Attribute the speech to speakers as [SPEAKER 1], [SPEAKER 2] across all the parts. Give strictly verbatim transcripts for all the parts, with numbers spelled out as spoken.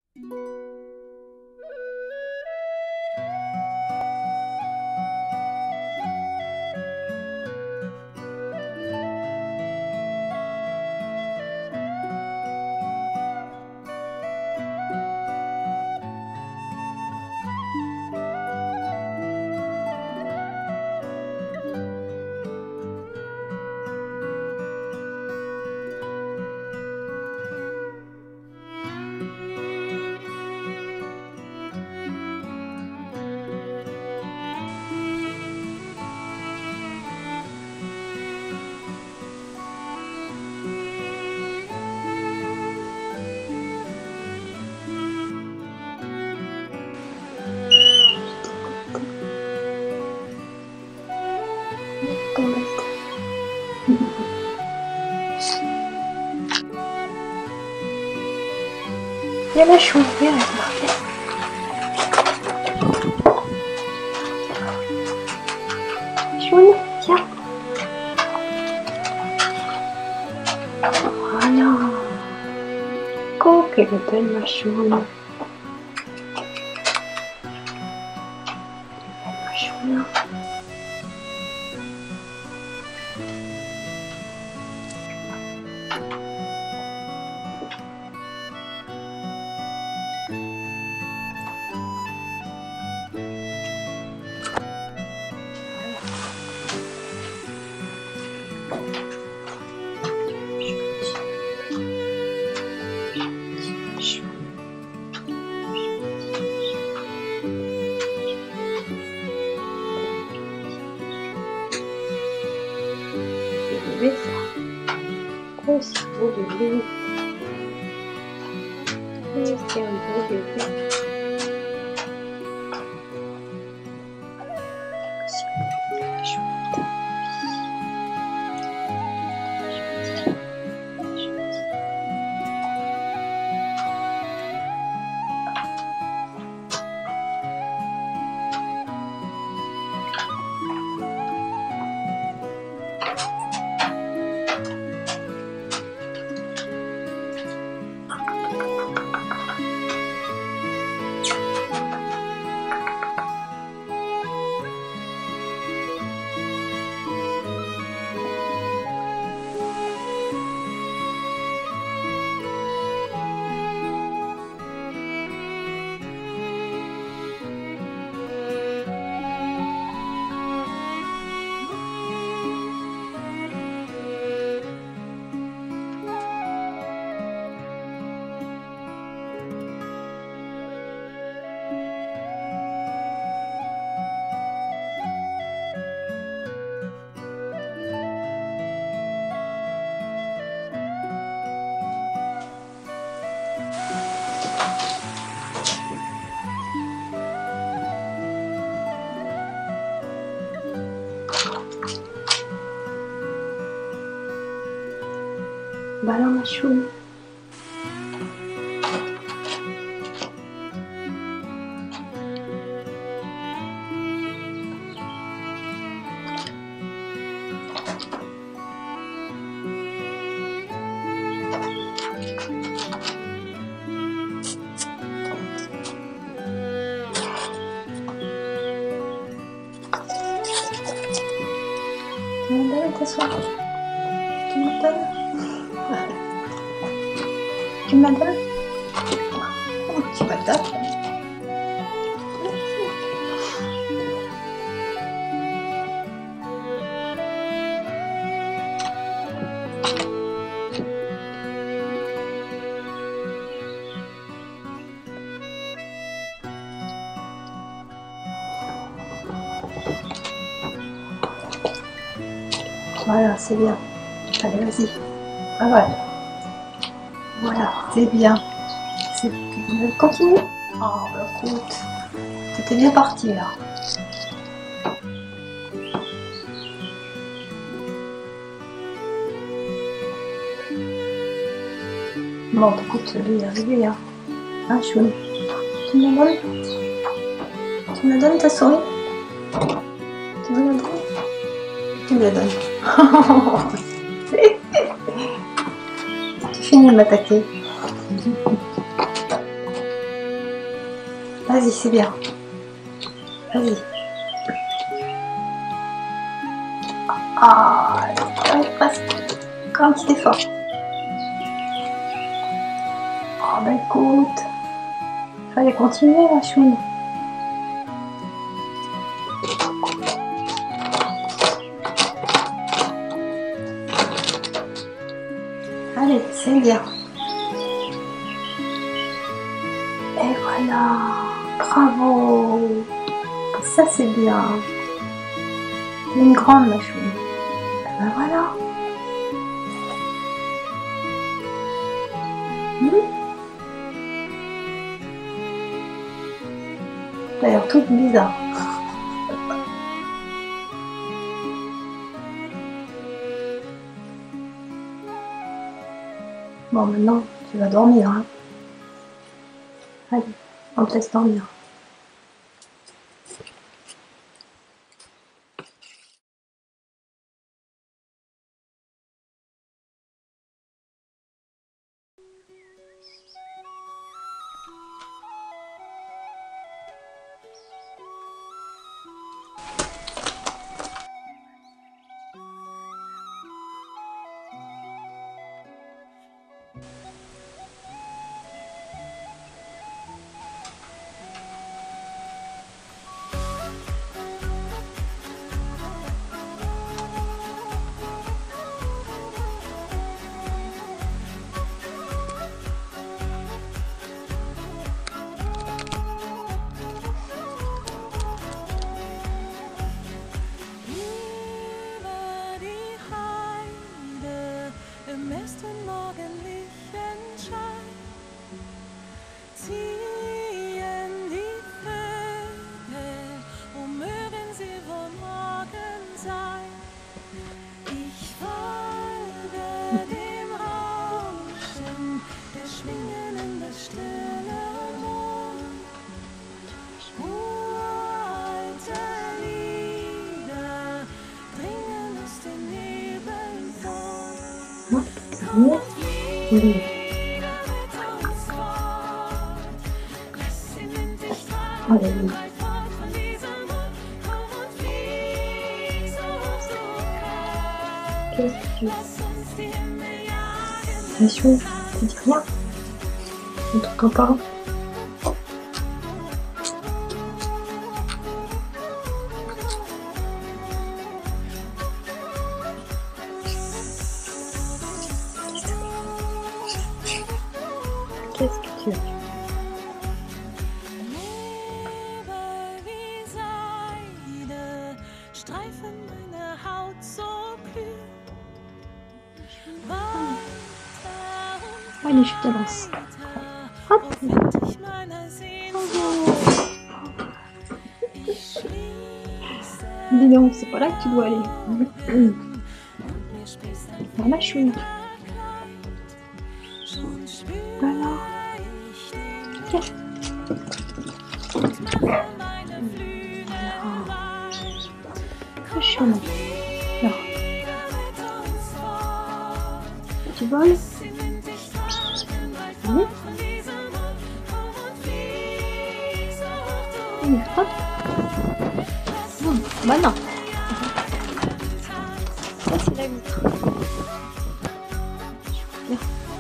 [SPEAKER 1] Il y a la chouette, viens, viens. Choune, tiens. Voilà. Oh, qu'elle est belle, ma choune. Ma choune. Bébé, ça. Oh, c'est beau bébé. Oh, c'est un beau bébé. Bah alors, ma choune. Tu me donnes ta soirée? Tu me donnes? Tu me donnes? Tu me donnes? Voilà, c'est bien. Allez, vas-y. Ah, voilà. Voilà, c'est bien. C'est... Continue. Oh, bah écoute. C'était bien parti, là. Bon, écoute, lui, il est arrivé, hein. Hein, Choune? Tu me la donnes? Tu me la donnes, ta souris? Tu me la donnes? Tu me la donnes. Tu finis de m'attaquer. Vas-y, c'est bien. Vas-y. Ah, ouais, presque. Encore un petit effort. Oh, bah écoute. Fallait continuer, la choune. Allez, c'est bien. Et voilà. Bravo. Ça, c'est bien. Une grande, la choune. Et ben voilà. Mmh. D'ailleurs, tout bizarre. Bon, maintenant, tu vas dormir, hein. Allez, on te laisse dormir. Oui. Allez, oui. Qu'est-ce que tu veux? Monsieur, tu dis rien? On t'entend pas? Qu'est-ce que tu veux? Allez, je te lance. Hop. Dis donc, c'est pas là que tu dois aller. Voilà, chouine. Voilà. Tiens. Voilà. La chouine. Là. Tu voles? Oui. Hop. Non, bah non. Ça, c'est la vitre. Bien.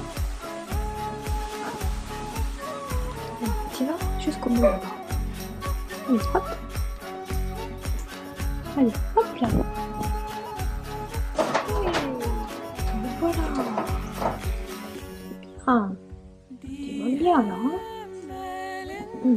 [SPEAKER 1] Tu vas jusqu'au bout là-bas. Allez, hop. Allez, hop là. Oui. Voilà. Ah. Tu vas bien là, hein? Mmh.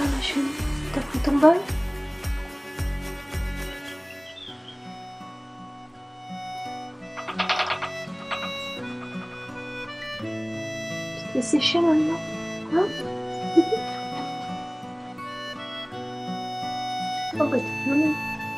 [SPEAKER 1] ma chérie, t'as pris ton bol? Tu t'es séché maintenant, hein? Oh bah t'es jolie.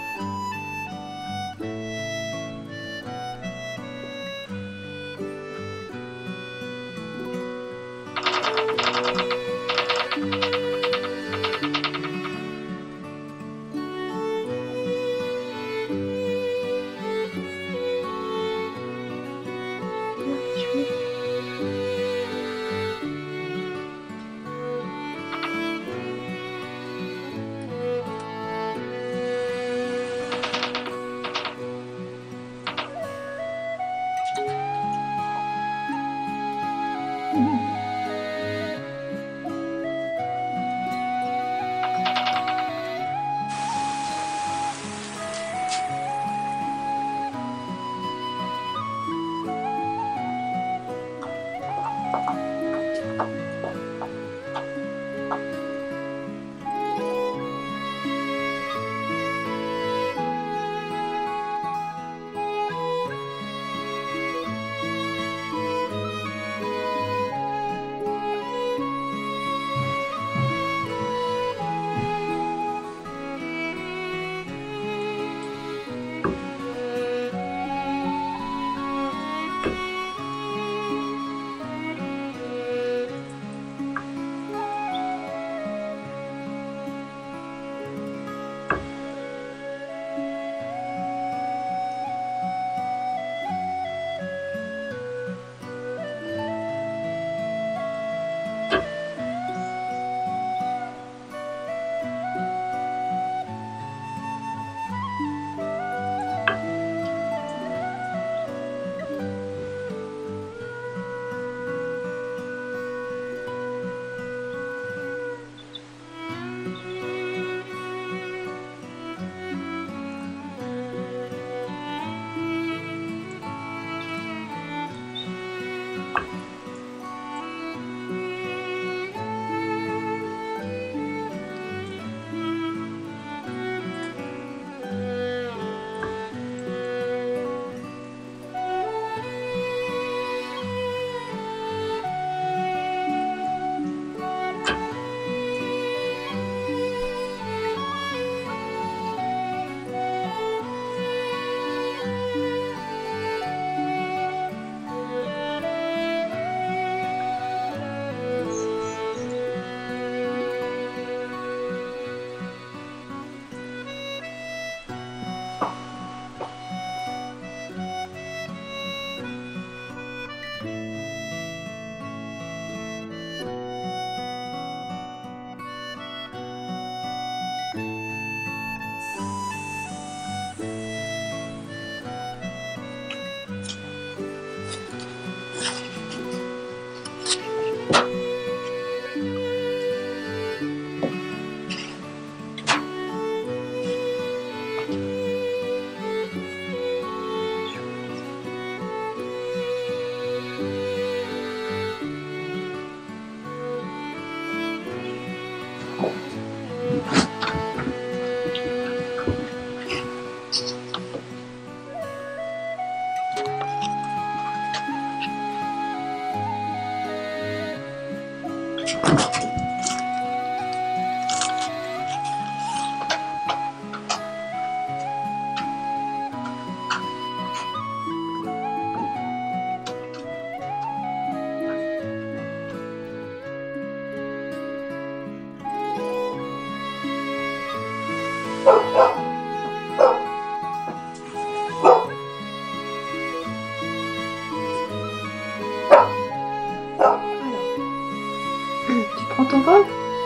[SPEAKER 1] Prends ton vol.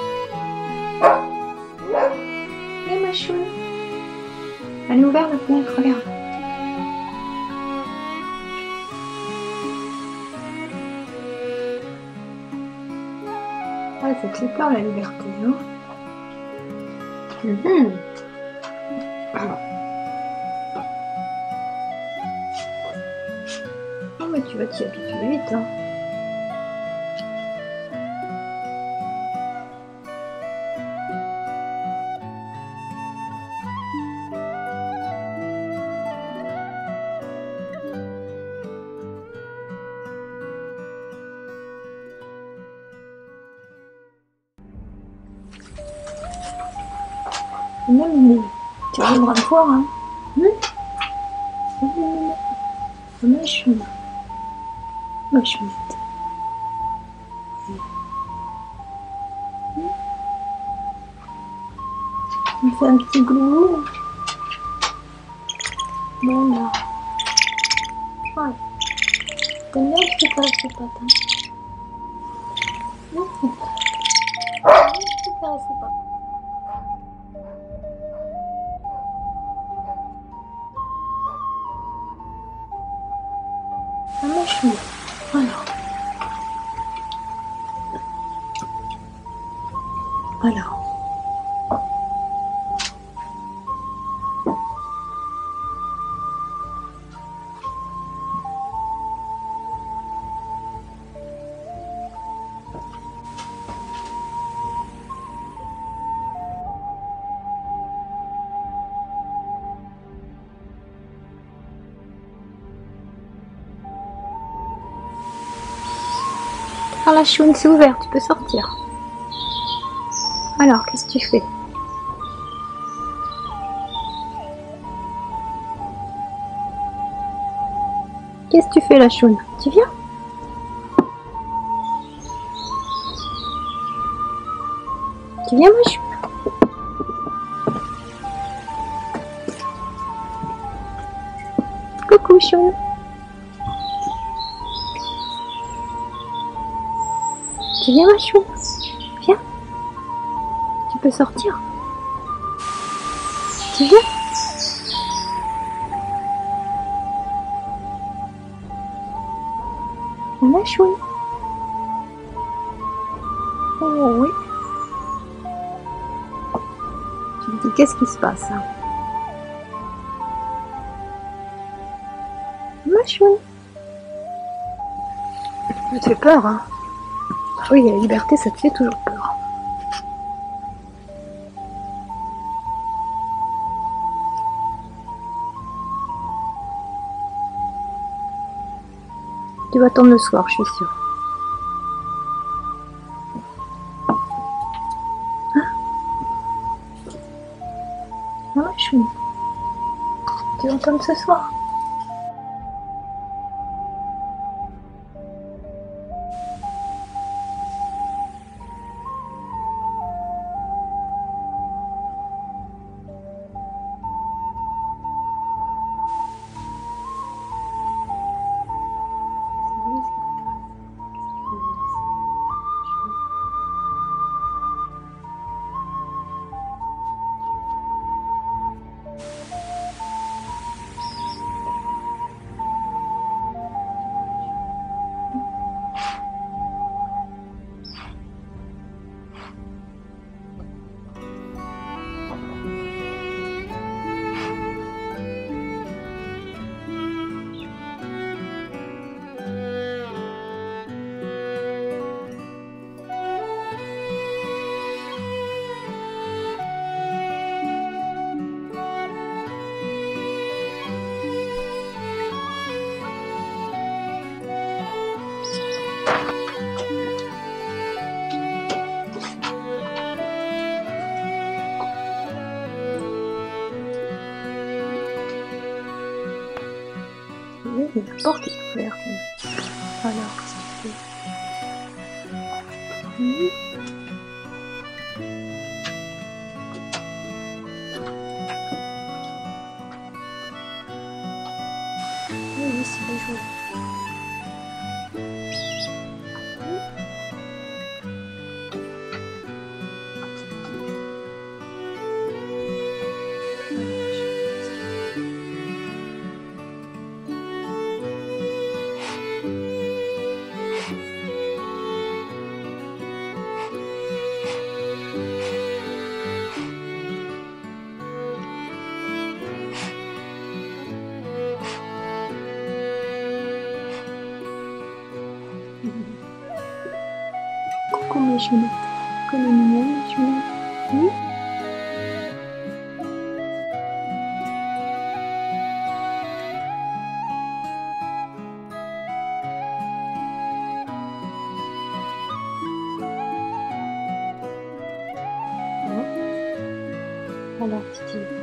[SPEAKER 1] Et ma chou. Elle est ouverte la fenêtre, regarde. Ouais, ça fait peur la liberté, hein. Mmh. Oh mais tu vas t'y habituer vite, hein. Même tu reviendras me voir, hein. Ma choune. Ma chounette. On fait un petit glou. Voilà. Ouais. T'aimes bien que je te caresse les pattes, hein. Non, je te caresse les pattes. Ah, ma choune. Voilà. Voilà. Ah, la choune, c'est ouvert, tu peux sortir. Alors, qu'est-ce que tu fais? Qu'est-ce que tu fais, la choune? Tu viens? Tu viens, ma choune? Coucou, choune. Tu viens, ma choune? Viens. Tu peux sortir. Tu viens? Ma choune. Oh oui. Tu me dis, qu'est-ce qui se passe, hein? Ma choune. Ça te fait peur, hein? Oui, la liberté, ça te fait toujours peur. Tu vas attendre le soir, je suis sûre. Hein? Ah, ma choune. Tu vas attendre ce soir? Oui, mais la porte est ouverte. Alors, qu'est-ce que tu fais? Mmh. Oui, oui, c'est bien joué. Coucou mes chounettes. Comme une mignonne, chounette. Mmh. Alors, Titi.